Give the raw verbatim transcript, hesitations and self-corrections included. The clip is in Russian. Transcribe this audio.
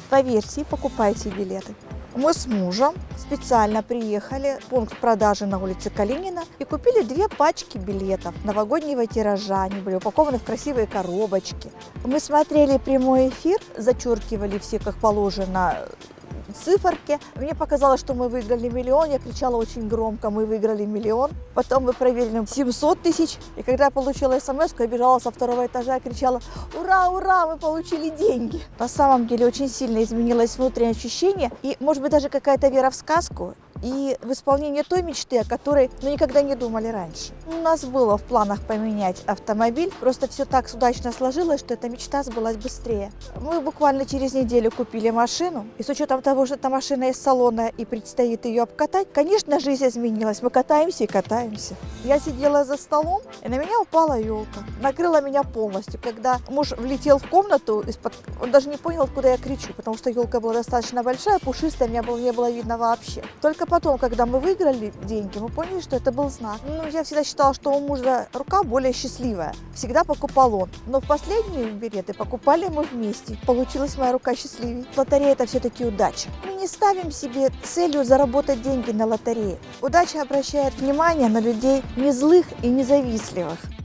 По версии покупайте билеты. Мы с мужем специально приехали в пункт продажи на улице Калинина и купили две пачки билетов новогоднего тиража. Они были упакованы в красивые коробочки. Мы смотрели прямой эфир, зачеркивали все, как положено, циферки. Мне показалось, что мы выиграли миллион. Я кричала очень громко: мы выиграли миллион. Потом мы проверили семьсот тысяч. И когда я получила смс, я бежала со второго этажа и кричала: ура, ура, мы получили деньги. На самом деле очень сильно изменилось внутреннее ощущение. И, может быть, даже какая-то вера в сказку. И в исполнении той мечты, о которой мы никогда не думали раньше. У нас было в планах поменять автомобиль, просто все так удачно сложилось, что эта мечта сбылась быстрее. Мы буквально через неделю купили машину, и с учетом того, что эта машина из салона и предстоит ее обкатать, конечно, жизнь изменилась. Мы катаемся и катаемся. Я сидела за столом, и на меня упала елка. Накрыла меня полностью. Когда муж влетел в комнату, из-под... он даже не понял, откуда я кричу, потому что елка была достаточно большая, пушистая, меня было, не было видно вообще. Только потом, когда мы выиграли деньги, мы поняли, что это был знак. Ну, я всегда считала, что у мужа рука более счастливая. Всегда покупал он. Но в последние билеты покупали мы вместе. Получилась моя рука счастливее. Лотерея – это все-таки удача. Мы не ставим себе целью заработать деньги на лотерее. Удача обращает внимание на людей не злых и независтливых.